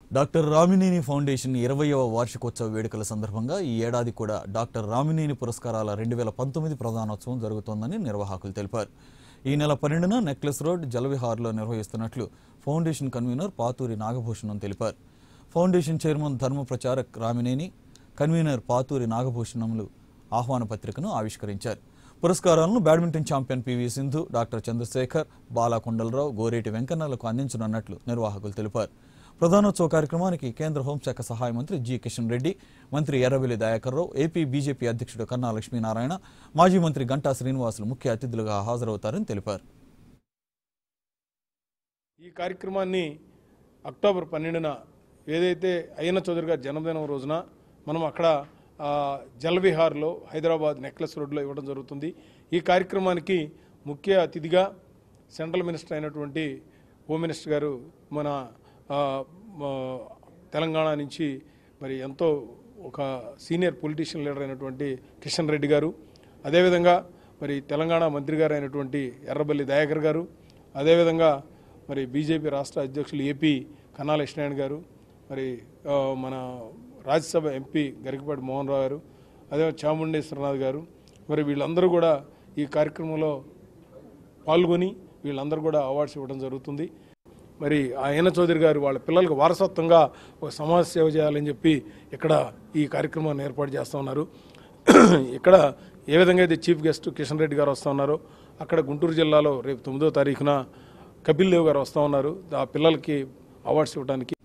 Doctor Ramineni foundation 20వ వార్షికోత్సవ వేడుకల సందర్భంగా ఈ ఏడాది కూడా డాక్టర్ రామినేని పురస్కారాల 2019 ప్రధానోత్సవం జరుగుతోందని నిర్వాహకులు తెలిపారు. ఈ నెల 12న నెక్లెస్ రోడ్ జలవిహార్లో నిర్వహిస్తున్నట్లు ఫౌండేషన్ కన్వీనర్ పాతూరి నాగభూషణం తెలిపారు. Foundation chairman Dharma Pracharak Ramineni, convener Pathuri నాగభూషణంలు ఆహ్వాన పత్రికను ఆవిష్కరించారు. పురస్కారాలను badminton champion PV Sindhu, doctor Chandrasekhar, Bala Kondalarao, Goreti వెంకన్నలకు అందించనున్నట్లు నిర్వాహకులు తెలిపారు. ప్రధానోత్సవ కార్యక్రమానికి కేంద్ర హోంశాఖ సహాయ మంత్రి జి కిషన్ రెడ్డి, మంత్రి ఎర్రబెల్లి దయాకర్ రావు, ఏపీ బీజేపీ అధ్యక్షుడు కన్నా లక్ష్మీనారాయణ, మాజీ మంత్రి గంటా శ్రీనివాసులు ముఖ్య అతిథులుగా హాజరవుతారని తెలిపారు. ఈ కార్యక్రమాన్ని అక్టోబర్ 12న ఏదైతే అయ్యన్న చౌదరి గారి జన్మదినం రోజున మనం అక్కడ జలవిహార్లో హైదరాబాద్ నెక్లెస్ రోడ్లో ఇవ్వడం జరుగుతుంది. ఈ కార్యక్రమానికి ముఖ్య అతిథిగా సెంట్రల్ మినిస్టర్ అయినటువంటి హోమ్ మినిస్టర్ గారు, మన తెలంగాణ నుంచి మరి ఎంతో ఒక సీనియర్ పొలిటీషియన్ లీడర్ అయినటువంటి కిషన్ రెడ్డి గారు, అదేవిధంగా మరి తెలంగాణ మంత్రి గారు అయినటువంటి ఎర్రబెల్లి దయాకర్ గారు, అదేవిధంగా మరి బీజేపీ రాష్ట్ర అధ్యక్షులు ఏపీ కన్నా లక్ష్మీనారాయణ గారు, మరి మన రాజ్యసభ ఎంపీ గరికపాటి మోహన్ రావు గారు, అదే చాముండేశ్వరనాథ్ గారు, మరి వీళ్ళందరూ కూడా ఈ కార్యక్రమంలో పాల్గొని వీళ్ళందరూ కూడా అవార్డ్స్ ఇవ్వడం జరుగుతుంది. మరి అయ్యన్న చౌదరి గారు వాళ్ళ పిల్లలకు వారసత్వంగా ఒక సమాజ సేవ చేయాలని చెప్పి ఇక్కడ ఈ కార్యక్రమాన్ని ఏర్పాటు చేస్తూ ఉన్నారు. ఇక్కడ ఏ విధంగా అయితే చీఫ్ గెస్ట్ కిషన్ రెడ్డి గారు వస్తూ ఉన్నారో, అక్కడ గుంటూరు జిల్లాలో రేపు 9వ తారీఖున కపిల్ దేవ్ గారు వస్తూ ఉన్నారు. ఆ పిల్లలకి అవార్డ్స్ ఇవ్వడానికి.